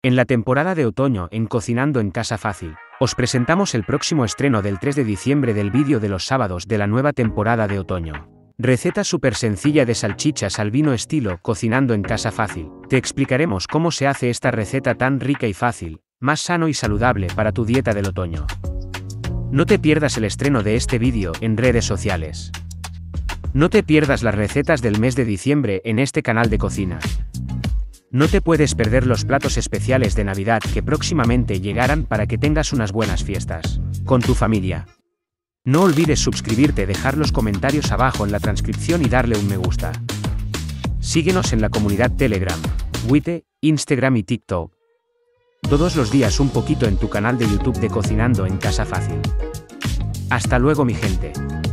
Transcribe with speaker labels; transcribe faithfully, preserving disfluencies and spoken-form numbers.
Speaker 1: En la temporada de otoño en Cocinando en Casa Fácil, os presentamos el próximo estreno del tres de diciembre del vídeo de los sábados de la nueva temporada de otoño. Receta súper sencilla de salchichas al vino estilo Cocinando en Casa Fácil. Te explicaremos cómo se hace esta receta tan rica y fácil, más sano y saludable para tu dieta del otoño. No te pierdas el estreno de este vídeo en redes sociales. No te pierdas las recetas del mes de diciembre en este canal de cocina. No te puedes perder los platos especiales de Navidad que próximamente llegarán para que tengas unas buenas fiestas con tu familia. No olvides suscribirte, dejar los comentarios abajo en la transcripción y darle un me gusta. Síguenos en la comunidad Telegram, Twitter, Instagram y TikTok. Todos los días un poquito en tu canal de YouTube de Cocinando en Casa Fácil. Hasta luego mi gente.